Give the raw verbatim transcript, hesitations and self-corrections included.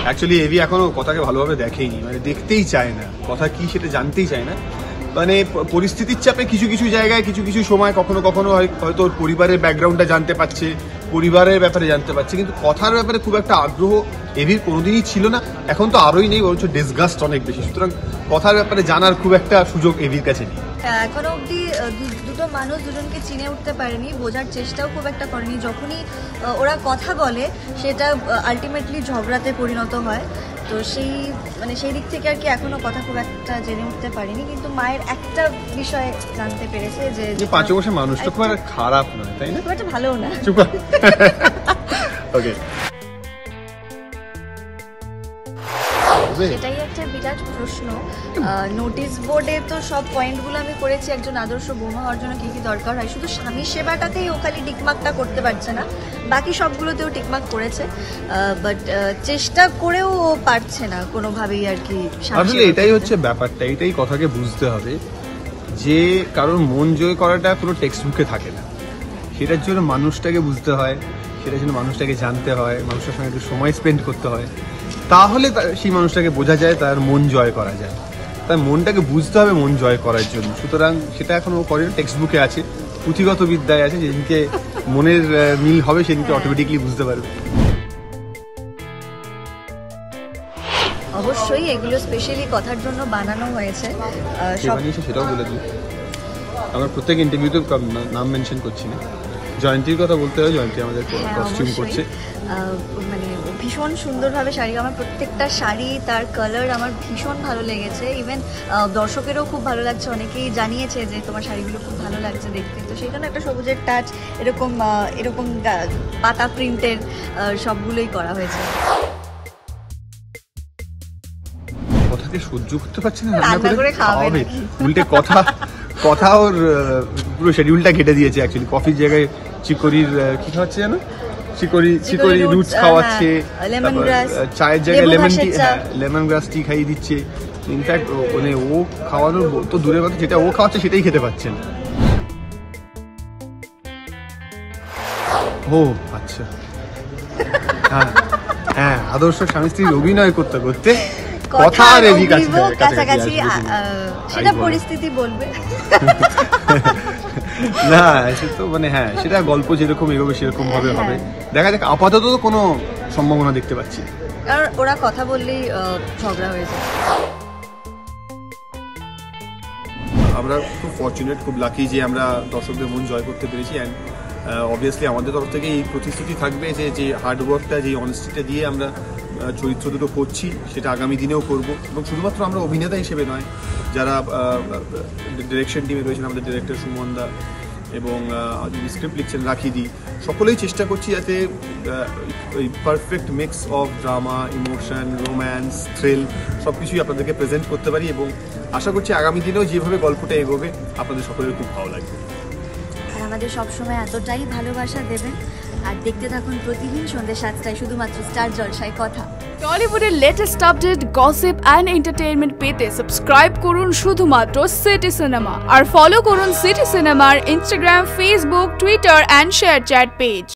Actually AV এখনো কথাকে ভালোভাবে দেখেইনি, মানে দেখতেই চায় না, কথা কি সেটা জানতেই চায় না। মানে পরিস্থিতির চাপে কিছু কিছু জায়গায় কিছু কিছু সময় কখনো কখনো হয়তো ওর পরিবারের ব্যাকগ্রাউন্ডটা জানতে পারছে, পরিবারের ব্যাপারে জানতে পারছে, কিন্তু কথার ব্যাপারে খুব একটা আগ্রহ এভির কোনোদিনই ছিল না, এখন তো আরোই নেই, বরঞ্চ ডিসগাস্ট অনেক বেশি। সুতরাং কথার ব্যাপারে জানার খুব একটা সুযোগ এভির কাছে নেই। এখনো অবধি দুটো মানুষ দুজনকে চিনে উঠতে পারেনি, বোঝার চেষ্টাও খুব একটা করেনি। যখনই ওরা কথা বলে সেটা আলটিমেটলি ঝগড়াতে পরিণত হয়। তো সেই মানে সেই দিক থেকে আর কি এখনো কথা খুব একটা জেনে উঠতে পারিনি, কিন্তু মায়ের একটা বিষয় জানতে পেরেছে যে পাঁচ বছর মানুষটা খুব খারাপ নয়, তাই না? খুব একটা ভালোও না। ওকে, সেটাই একটা বিরাট প্রশ্ন। নোটিশ বোর্ডে তো সব পয়েন্টগুলো আমি করেছি একজন আদর্শ বৌমা হওয়ার জন্য কি কি দরকার হয়, শুধু স্বামী সেবাটাতেই ও খালি টিকমার্কটা করতে পারছে না, বাকি সবগুলোতেও টিকমার্ক করেছে, বাট চেষ্টা করেও ও পারছে না কোনোভাবেই আর কি। আসলে এটাই হচ্ছে ব্যাপারটা, এটাই কথাকে বুঝতে হবে যে কারোর মন জয় করাটা কোনো টেক্সট বুকে থাকে না, সেটার জন্য মানুষটাকে বুঝতে হয়, সেটার জন্য মানুষটাকে জানতে হয়, মানুষের সঙ্গে একটু সময় স্পেন্ড করতে হয়, তাহলে সেই মানুষটাকে বোঝা যায়, তার মন জয় করা যায়। তার মনটাকে বুঝতে হবে মন জয় করার জন্য। সুতরাং সেটা এখন ও করে, টেক্সট বুকে আছে, পুঁথিগত বিদ্যায় আছে, যেদিনকে মনের মিল হবে সেদিনকে অটোমেটিকলি বুঝতে পারবে। অবশ্যই এগুলো স্পেশালি কথার জন্য বানানো হয়েছে, সেটাও বলে দিই। আমরা প্রত্যেক ইন্টারভিউতে নাম মেনশন করছি না, জয়ন্তীর কথা বলতে হয়, জয়ন্তী আমাদের কস্টিউম করছে, মানে ভীষণ সুন্দরভাবে শাড়ি, আমার প্রত্যেকটা শাড়ি তার কালার আমার ভীষণ ভালো লেগেছে, ইভেন দর্শকেরও খুব ভালো লাগছে, অনেকেই জানিয়েছে যে তোমার শাড়িগুলো খুব ভালো লাগছে দেখতে। তো সেই জন্য একটা সবুজের টাচ, এরকম এরকম পাতা প্রিন্টের সবগুলোই করা হয়েছে। কথাকে সহ্য করতে পারছি না, রান্না করে খাওয়াবে, উল্টে কথা কথা ওর পুরো শিডিউলটা কেটে দিয়েছে। অ্যাকচুয়ালি কফির জায়গায় চিকরির কি খাওয়াচ্ছে জানো, চিকরি চিকরি রুটস খাওয়াচ্ছে, চায়ের জায়গায় লেমন টি, হ্যাঁ লেমন গ্রাস টি খাইয়ে দিচ্ছে। ইনফ্যাক্ট মানে ও খাওয়ানোর তো দূরের কথা, যেটা ও খাওয়াচ্ছে সেটাই খেতে পাচ্ছে না। ও আচ্ছা, হ্যাঁ হ্যাঁ, আদর্শ স্বামী স্ত্রীর অভিনয় করতে করতে কথা আর এদিক কাছাকাছি, সেটা পরিস্থিতি বলবে। না সে তো মানে হ্যাঁ, সেটা গল্প যেরকম এগোবে সেরকম ভাবে হবে, দেখা যাক। আপাতত তো কোনো সম্ভাবনা দেখতে পাচ্ছি, কারণ ওরা কথা বললেই ঝগড়া হয়ে যায়। আমরা খুব ফর্চুনেট, খুব লাকি যে আমরা দর্শকদের মন জয় করতে পেরেছি। অ্যান্ড অবভিয়াসলি আমাদের তরফ থেকে এই প্রতিশ্রুতি থাকবে যে যে হার্ডওয়ার্কটা, যে অনেস্টিটা দিয়ে আমরা চরিত্র দুটো করছি সেটা আগামী দিনেও করব। এবং শুধুমাত্র আমরা অভিনেতা হিসেবে নয়, যারা ডিরেকশন টিমে রয়েছেন, আমাদের ডিরেক্টর সুমন দা এবং যিনি স্ক্রিপ্ট লিখছেন রাখিদি, সকলেই চেষ্টা করছি যাতে ওই perfect mix of drama, emotion, romance, thrill সব কিছুই আপনাদেরকে প্রেজেন্ট করতে পারি। এবং আশা করছি আগামী দিনেও যেভাবে গল্পটা এগোবে আপনাদের সকলের খুব ভালো লাগবে। আর আমাদের সবসময় এতটাই ভালোবাসা দেবেন, আর দেখতে থাকুন প্রতিদিন সন্ধ্যে সাতটায় শুধুমাত্র স্টার জলসায় কথা। টলিউডের latest update, gossip and entertainment পেতে সাবস্ক্রাইব করুন শুধুমাত্র সিটি সিনেমা, আর ফলো করুন সিটি সিনেমার Instagram, Facebook, Twitter and share chat page.